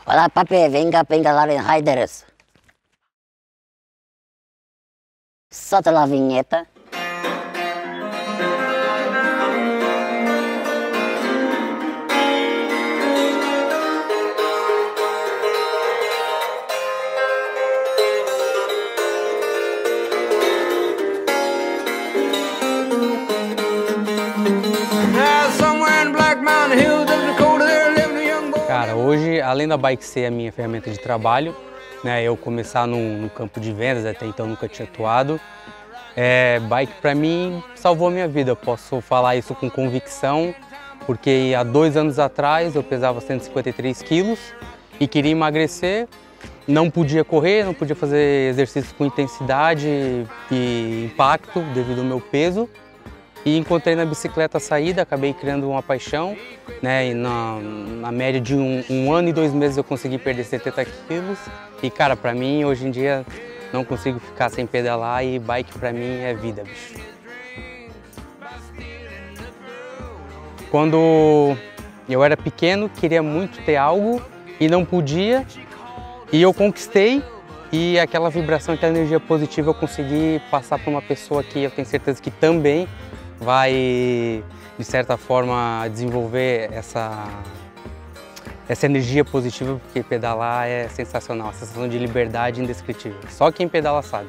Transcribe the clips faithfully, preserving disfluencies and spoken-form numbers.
Olá, papi, venga a pedalar em Riders. Solta lá a vinheta. Cara, hoje, além da bike ser a minha ferramenta de trabalho, né, eu começar no, no campo de vendas, até então nunca tinha atuado, é, bike para mim salvou a minha vida. Eu posso falar isso com convicção, porque há dois anos atrás eu pesava cento e cinquenta e três quilos e queria emagrecer, não podia correr, não podia fazer exercícios com intensidade e impacto devido ao meu peso. E encontrei na bicicleta a saída, acabei criando uma paixão, né? E na, na média de um, um ano e dois meses eu consegui perder setenta quilos. E cara, pra mim, hoje em dia, não consigo ficar sem pedalar e bike pra mim é vida, bicho. Quando eu era pequeno, queria muito ter algo e não podia. E eu conquistei e aquela vibração, aquela energia positiva eu consegui passar para uma pessoa que eu tenho certeza que também vai, de certa forma, desenvolver essa, essa energia positiva, porque pedalar é sensacional, a sensação de liberdade indescritível. Só quem pedala sabe.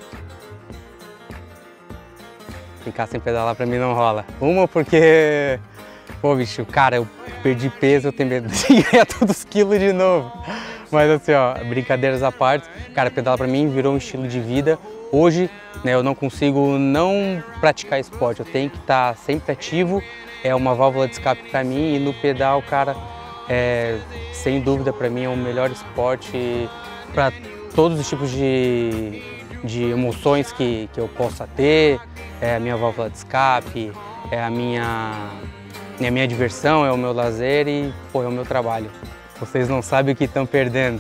Ficar sem pedalar pra mim não rola. Uma porque, pô bicho, cara, eu perdi peso, eu tenho medo de ganhar todos os quilos de novo. Mas assim, ó, brincadeiras à parte, cara, pedalar pra mim virou um estilo de vida. Hoje, né, eu não consigo não praticar esporte, eu tenho que estar sempre ativo, é uma válvula de escape para mim e no pedal, cara, é, sem dúvida para mim é o melhor esporte para todos os tipos de, de emoções que, que eu possa ter, é a minha válvula de escape, é a minha, é a minha diversão, é o meu lazer e pô, é o meu trabalho. Vocês não sabem o que estão perdendo.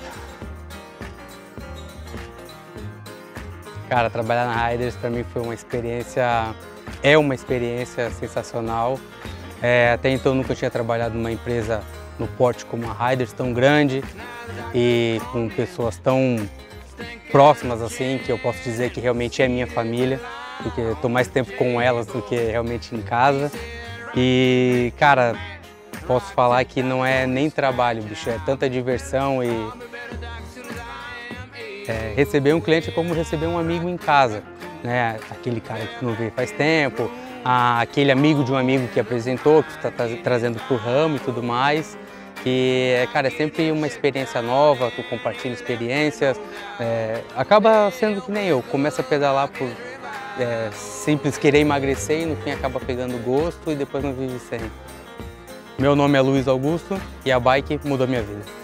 Cara, trabalhar na Riders para mim foi uma experiência, é uma experiência sensacional. É, até então eu nunca tinha trabalhado numa empresa no porte como a Riders, tão grande e com pessoas tão próximas assim, que eu posso dizer que realmente é minha família, porque eu estou mais tempo com elas do que realmente em casa. E, cara, posso falar que não é nem trabalho, bicho, é tanta diversão e É, receber um cliente é como receber um amigo em casa, né? Aquele cara que não vê faz tempo, a, aquele amigo de um amigo que apresentou, que está tra trazendo para o ramo e tudo mais. E, cara, é sempre uma experiência nova, tu compartilha experiências, é, acaba sendo que nem eu, começa a pedalar por é, simples querer emagrecer e no fim acaba pegando gosto e depois não vive sem. Meu nome é Luiz Augusto e a bike mudou minha vida.